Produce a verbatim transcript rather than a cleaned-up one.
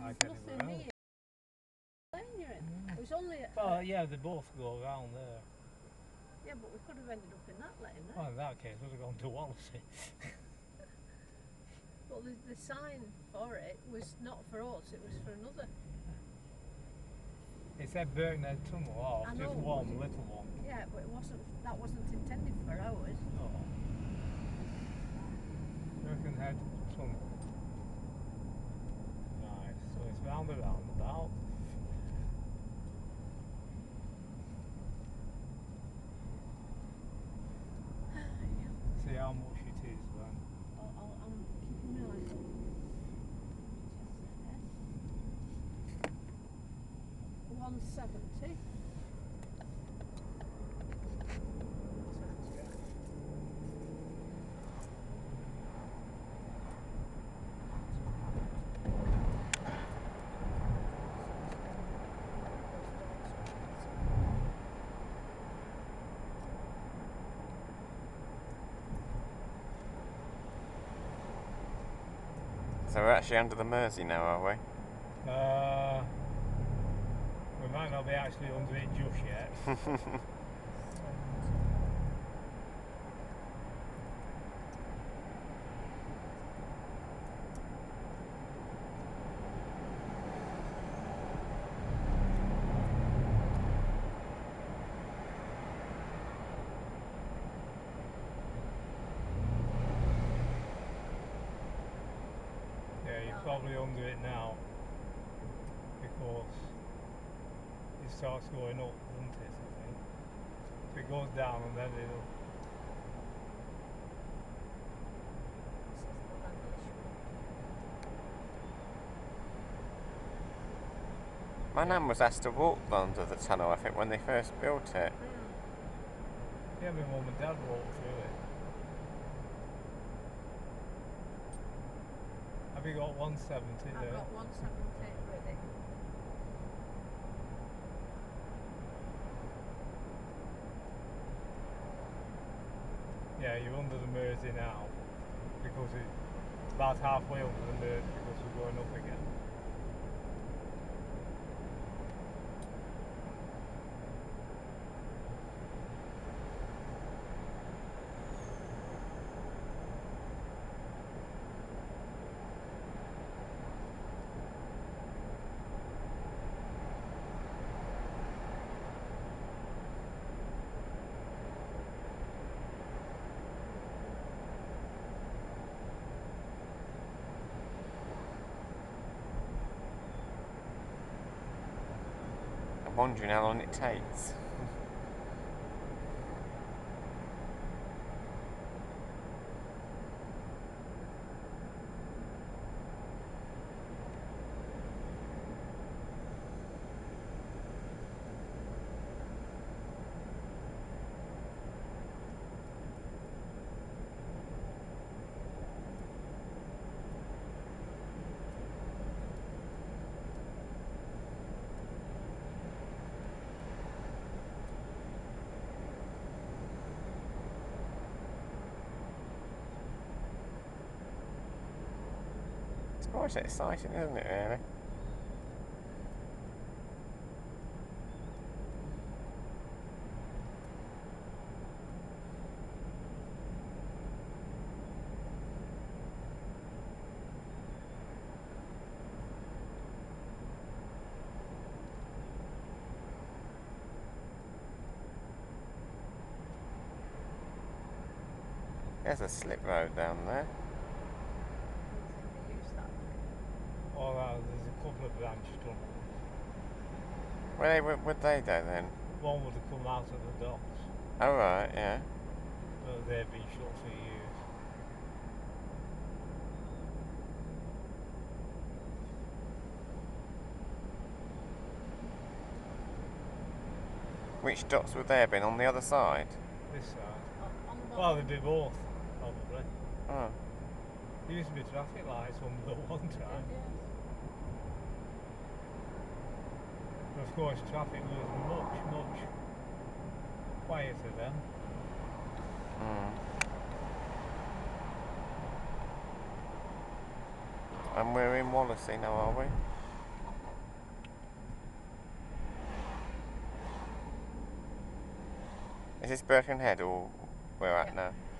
like anywhere else. Mm. It was only. A, well, yeah, they both go around there. Yeah, but we could have ended up in that lane. Eh? Well, in that case, we'd have gone to Wallasey. But the, the sign for it was not for us; it was for another. It said Birkenhead Tunnel off, just one little one. Yeah, but it wasn't. That wasn't intended for ours. No. Birkenhead Tunnel. Right, so it's round and round about. See how much it is then. I'll, I'll, I'm keeping my eyes on. One seventy. So we're actually under the Mersey now, are we? Uh, we might not be actually under it just yet. Probably under it now because it starts going up, doesn't it? I think. So it goes down and then it'll. My nan was asked to walk under the tunnel, I think, when they first built it. Yeah, my mum and dad walked through it. Have you got one seventy there? I've got one seventy ready. Yeah, you're under the Mersey now because it's about halfway under the Mersey because we're going up again. I'm wondering how long it takes. It's quite exciting, isn't it, really? There's a slip road down there. Oh, uh, there's a couple of branch tunnels. Where they, where would they go then? One would have come out of the docks. Oh right, yeah. But they've been shut for years. Which docks would they have been? On the other side? This side. Oh, well, they'd be both, probably. Oh. There used to be traffic lights on the one time. But of course, traffic was much, much quieter then. Mm. And we're in Wallasey now, are we? Is this Birkenhead or we're at Yeah. now?